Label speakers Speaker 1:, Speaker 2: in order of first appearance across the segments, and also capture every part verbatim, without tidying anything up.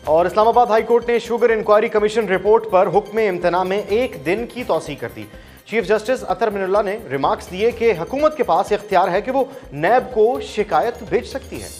Speaker 1: और Islamabad high court ने sugar inquiry commission report पर हुक्म इम्तना में एक दिन की तौसीह कर दी। चीफ जस्टिस अतर मिनुल्लाह ने रिमार्क्स दिए कि हुकूमत के पास इख्तियार है कि वो नैब को शिकायत भेज सकती है।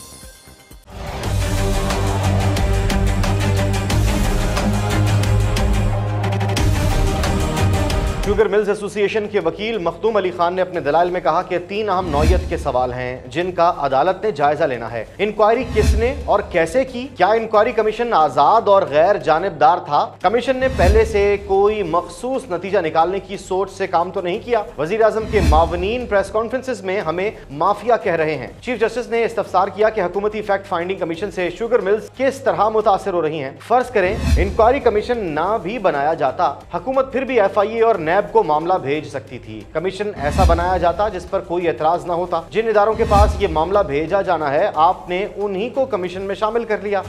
Speaker 1: शुगर मिल्स एसोसिएशन के वकील मखदूम अली खान ने अपने दलाइल में कहा कि तीन अहम नौयत के सवाल हैं जिनका अदालत ने जायजा लेना है। इंक्वायरी किसने और कैसे की? क्या इंक्वायरी कमीशन आजाद और गैर जानिबदार था? कमीशन ने पहले से कोई मखसूस नतीजा निकालने की सोच से काम तो नहीं किया? वजीर आजम के मावनीन प्रेस कॉन्फ्रेंसिस में हमें माफिया कह रहे हैं। चीफ जस्टिस ने इस्तफसार किया कि हुकूमती फैक्ट फाइंडिंग कमीशन से शुगर मिल्स किस तरह मुतासिर हो रही हैं। फर्ज करें इंक्वायरी कमीशन ना भी बनाया जाता, हुकूमत फिर भी एफ आई ए और नैब को मामला भेज सकती थी। कमीशन ऐसा बनाया जाता जिस पर कोई एतराज ना होता। जिन इदारों के पास ये मामला भेजा जाना है, आपने उन्हीं को कमीशन में शामिल कर लिया।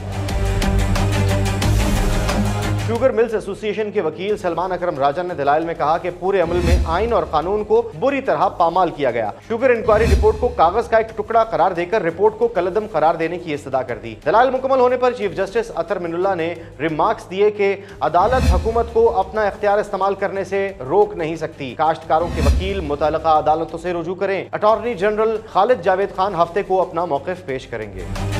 Speaker 1: शुगर मिल्स एसोसिएशन के वकील सलमान अकरम राजन ने दलाइल में कहा कि पूरे अमल में आइन और कानून को बुरी तरह पामाल किया गया। शुगर इंक्वायरी रिपोर्ट को कागज का एक टुकड़ा करार देकर रिपोर्ट को कलदम करार देने की इस्तदा कर दी। दलाइल मुकम्मल होने पर चीफ जस्टिस अतर मिनुल्लाह ने रिमार्क्स दिए कि अदालत हुकूमत को अपना इख्तियार इस्तेमाल करने से रोक नहीं सकती। काश्तकारों के वकील मुतल्लिका अदालतों से रुजू करें। अटॉर्नी जनरल खालिद जावेद खान हफ्ते को अपना मौक़िफ़ पेश करेंगे।